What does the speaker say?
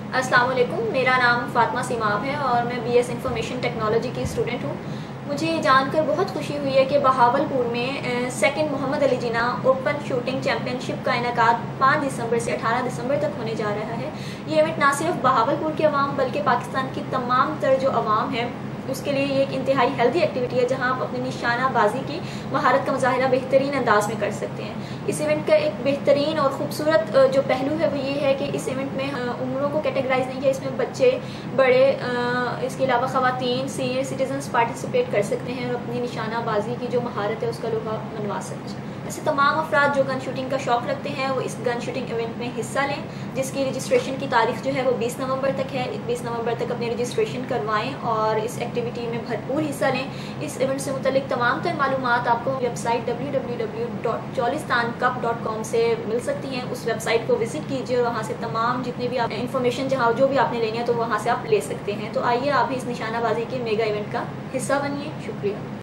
अस्सलाम वालेकुम, मेरा नाम फ़ातिमा सीमाब है और मैं बीएस इंफॉर्मेशन टेक्नोलॉजी की स्टूडेंट हूँ। मुझे ये जानकर बहुत खुशी हुई है कि बहावलपुर में second Mohammad Ali Jinnah open shooting championship का इनेकाद 5 दिसंबर से 18 दिसंबर तक होने जा रहा है। ये इवेंट ना सिर्फ बहावलपुर के अवाम बल्कि पाकिस्तान की तमाम तर जो अवाम है उसके लिए ये एक इंतहाई हेल्दी एक्टिविटी है, जहां आप अपनी निशाना बाजी की महारत का मुजाहिरा बेहतरीन अंदाज में कर सकते हैं। इस इवेंट का एक बेहतरीन और ख़ूबसूरत जो पहलू है वो ये है कि इस इवेंट में उम्रों को कैटेगराइज नहीं किया, इसमें बच्चे, बड़े, इसके अलावा ख़वातीन, सीनियर सिटीजन्स पार्टिसिपेट कर सकते हैं और अपनी निशाना बाजी की जो महारत है उसका लोहा मनवा सकते हैं। ऐसे तमाम अफराद जो गन शूटिंग का शौक़ रखते हैं वो इस गन शूटिंग इवेंट में हिस्सा लें, जिसकी रजिस्ट्रेशन की तारीख जो है वो 20 नवंबर तक है। 20 नवंबर तक अपनी रजिस्ट्रेशन करवाएं और इस एक्टिविटी में भरपूर हिस्सा लें। इस इवेंट से मुतल्लिक तमाम तर मालूमात आपको वेबसाइट www.cholistan.cup.com से मिल सकती हैं। उस वेबसाइट को विज़िट कीजिए और वहाँ से तमाम जितने भी आप इन्फॉर्मेशन जहाँ जो भी आपने लेनी है तो वहाँ से आप ले सकते हैं। तो आइए आप भी इस निशानाबाजी के मेगा इवेंट का हिस्सा बनिए। शुक्रिया।